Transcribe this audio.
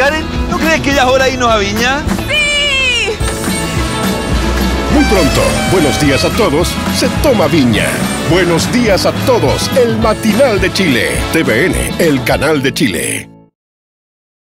Karen, ¿no crees que ya es hora de irnos a Viña? ¡Sí! Muy pronto, Buenos Días a Todos se toma Viña. Buenos Días a Todos, el matinal de Chile. TVN, el canal de Chile.